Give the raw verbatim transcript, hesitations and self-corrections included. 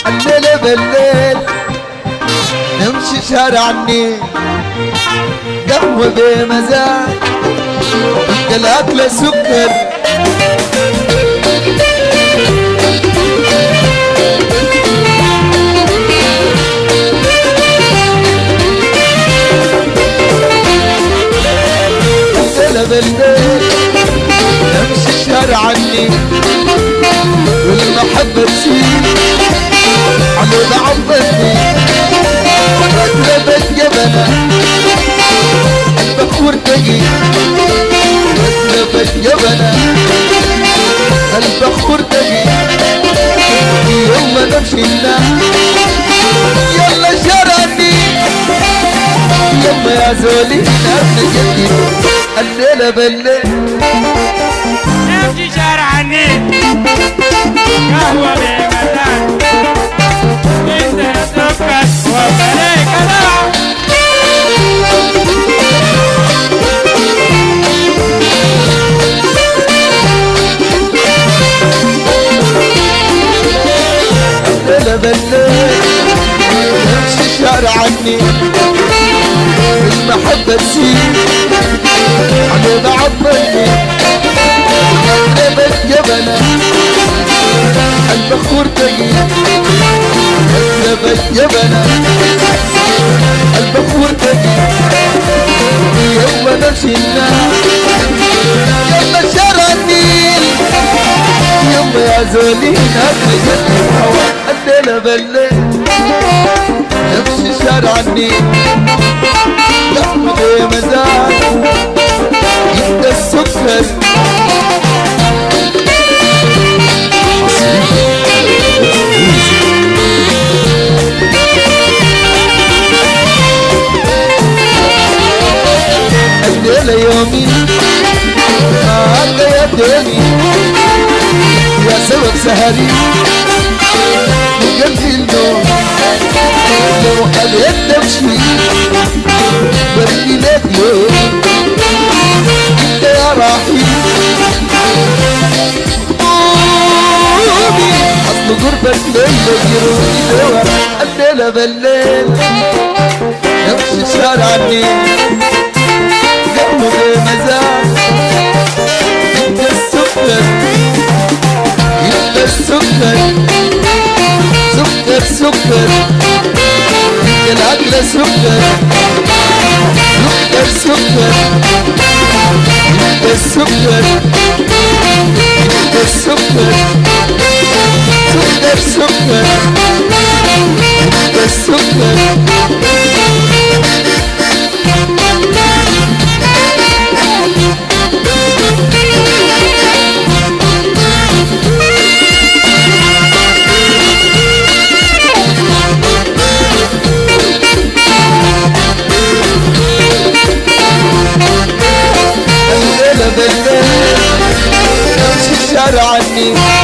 الليلة بالليل نمشي شارع النيل، قهوة بمزاج الأكل سكر، الليلة بالليل نمشي شارع النيل والمحبة تسيل على بعضتني، واتلبت جبنة البخور تقي، واتلبت جبنة البخور تقي، يوم نمشي الناس يلا شارع النيل، يلا يا زولي نبني جدي الليلة بالليل نمشي شارع النيل، قهوة بمزاج انت سكر وبلاي كلام. الليلة بالليل نمشي شارع النيل المحبة تسيل على بعضني، واتلبت جبنة البخور تقي، واتلبت جبنة البخور تقي، يوم نمشي الناس يلا شارع النيل، يوم يا زولي ناكل جد الهوا. الليلة بالليل نمشي شارع النيل قهوة بمزاج انت السكر، الليلة يومي ما قيدني يا سبب سهري وقلبي النوم، لو حبيت نمشي برقي لك يوم انت يا راحي قومي، اصل قربك ليلة جروني دور. الليلة بالليل نمشي شارع النيل قهوة بمزاج انت السكر، انت السكر سكر سكر، انت الاكل سكر سكر سكر، انت السكر انت السكر سكر سكر، انت السكر. الليلة بالليل نمشي شارع النيل